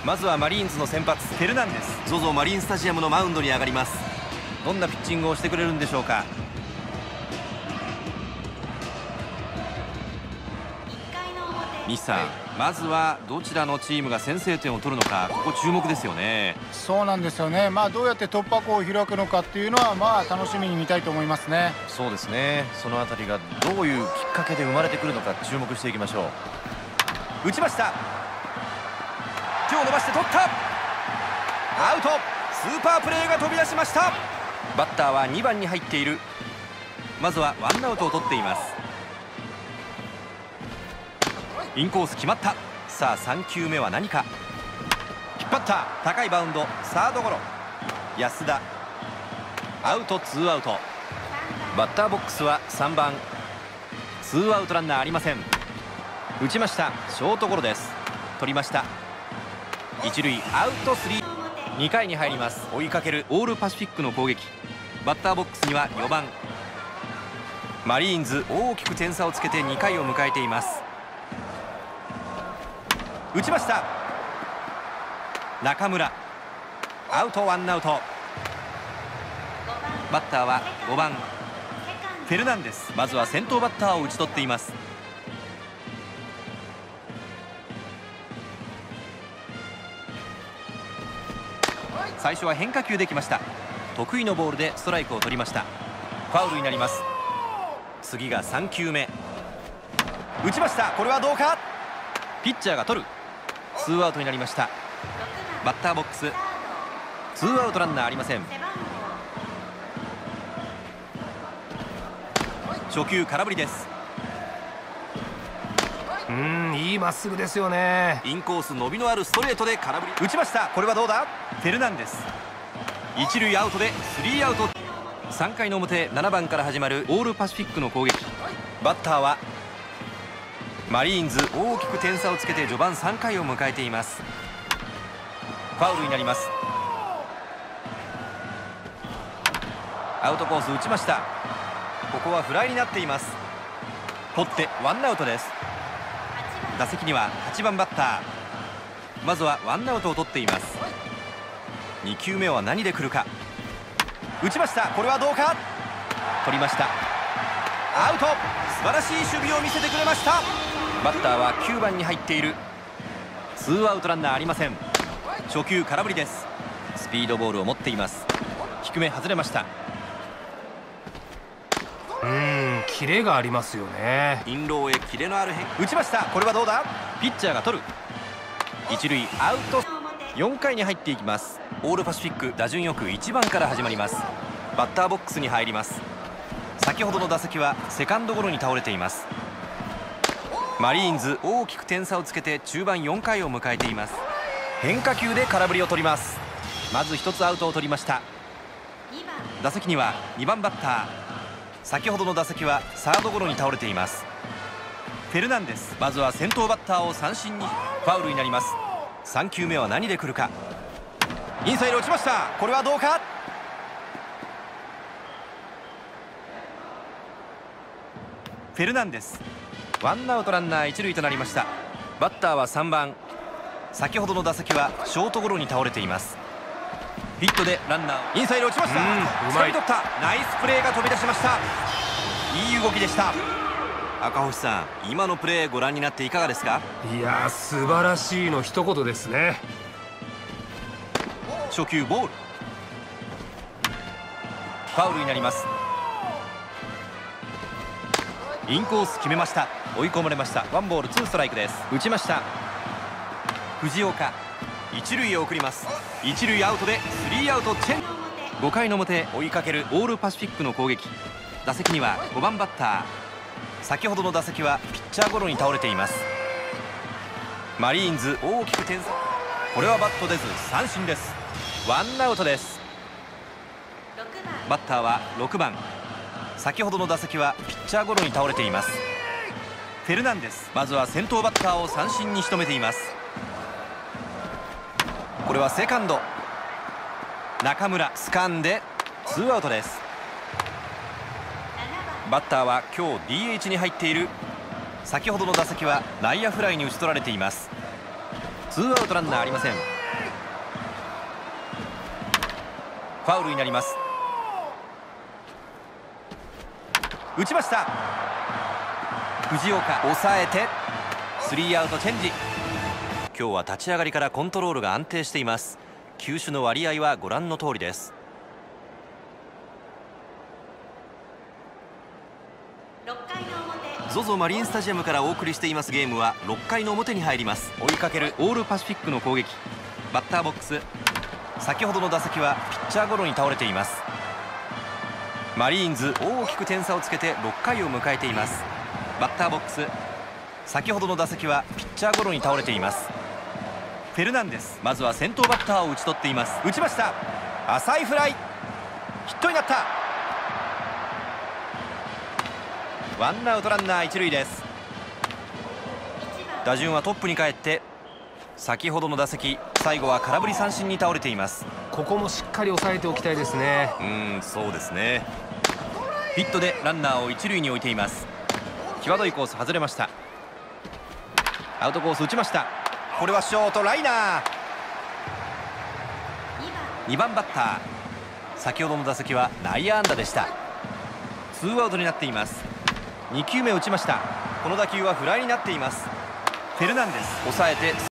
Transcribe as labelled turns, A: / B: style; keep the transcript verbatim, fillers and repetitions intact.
A: まずはマリーンズの先発フェルナンデス。 ゾゾ マリンスタジアムのマウンドに上がります。どんなピッチングをしてくれるんでしょうか。西さん、まずはどちらのチームが先制点を取るのか、ここ注目ですよね。
B: そうなんですよね。まあどうやって突破口を開くのかっていうのはまあ楽しみに見たいと思いますね。
A: そうですね。そのあたりがどういうきっかけで生まれてくるのか注目していきましょう。打ちました。手を伸ばして取った。アウト。スーパープレーが飛び出しました。バッターはにばんに入っている。まずはワンアウトを取っています。インコース決まった。さあさん球目は何か。引っ張った。高いバウンド。サードゴロ。安田。アウト。ツーアウト。バッターボックスはさんばん。ツーアウトランナーありません。打ちました。ショートゴロです。取りました。一塁アウト。スリー。にかいに入ります。追いかけるオールパシフィックの攻撃。バッターボックスにはよばん。マリーンズ大きく点差をつけてにかいを迎えています。打ちました。中村。アウト。ワンアウト。バッターはごばんフェルナンデス。まずは先頭バッターを打ち取っています。最初は変化球できました。得意のボールでストライクを取りました。ファウルになります。次がさん球目。打ちました。これはどうか。ピッチャーが取る。ツーアウトになりました。バッターボックスツーアウトランナーありません。初球空振りです。
C: うーん、いいまっすぐですよね。
A: インコース伸びのあるストレートで空振り。打ちました。これはどうだ。フェルナンデス。一塁アウトでスリーアウト。さんかいの表、ななばんから始まるオールパシフィックの攻撃。バッターはマリーンズ大きく点差をつけて序盤さんかいを迎えています。ファウルになります。アウトコース打ちました。ここはフライになっています。取ってワンアウトです。打席にははちばんバッター。まずはワンアウトを取っています。に球目は何で来るか。打ちました。これはどうか。取りました。アウト。素晴らしい守備を見せてくれました。バッターはきゅうばんに入っている。ツーアウトランナーありません。初球空振りです。スピードボールを持っています。低め外れました。
C: うーん、キレがありますよね。
A: インローへキレのある変打ちました。これはどうだ。ピッチャーが取る。一塁アウト。よんかいに入っていきます。オールパシフィック打順よくいちばんから始まります。バッターボックスに入ります。先ほどの打席はセカンドゴロに倒れています。マリーンズ大きく点差をつけて中盤よんかいを迎えています。変化球で空振りを取ります。まずひとつアウトを取りました。打席にはにばんバッター。先ほどの打席はサードゴロに倒れています。フェルナンデス。まずは先頭バッターを三振に。ファウルになります。さん球目は何で来るか。インサイド打ちました。これはどうか。フェルナンデス。ワンアウトランナー一塁となりました。バッターはさんばん。先ほどの打席はショートゴロに倒れています。ヒットでランナーインサイド打ちました。掴み取った。ナイスプレーが飛び出しました。いい動きでした。赤星さん、今のプレーご覧になっていかがですか。
C: いやー、素晴らしいの一言ですね。
A: 初球ボール。ファウルになります。インコース決めました。追い込まれました。ワンボールツーストライクです。打ちました。藤岡。一塁へ送ります。一塁アウトでスリーアウトチェン。ごかいの表、追いかけるオールパシフィックの攻撃。打席にはごばんバッター。先ほどの打席はピッチャーゴロに倒れています。マリーンズ大きく点差。これはバット出ず三振です。ワンアウトです。バッターはろくばん。先ほどの打席はピッチャーゴロに倒れています。フェルナンデス。まずは先頭バッターを三振に仕留めています。これはセカンド。中村掴んでツーアウトです。バッターは今日 ディーエイチ に入っている。先ほどの打席は内野フライに打ち取られています。ツーアウトランナーありません。 ファウルになります。打ちました。藤岡抑えてスリーアウトチェンジ。今日は立ち上がりからコントロールが安定しています。球種の割合はご覧の通りです。 ゾゾ マリンスタジアムからお送りしていますゲームはろっかいの表に入ります。追いかけるオールパシフィックの攻撃。バッターボックス、先ほどの打席はピッチャーゴロに倒れています。マリーンズ大きく点差をつけてろっかいを迎えています。バッターボックス、先ほどの打席はピッチャーゴロに倒れています。フェルナンデス、まずは先頭バッターを打ち取っています。打ちました。浅いフライ、ヒットになった。ワンアウトランナー一塁です。打順はトップに帰って、先ほどの打席最後は空振り三振に倒れています。
C: ここもしっかり抑えておきたいですね。
A: うーん、そうですね。ヒットでランナーを一塁に置いています。際どいコース外れました。アウトコース打ちました。これはショートライナー。にばんバッター、先ほどの打席は内野安打でした。ツーアウトになっています。にきゅうめ打ちました。この打球はフライになっています。フェルナンデス抑えて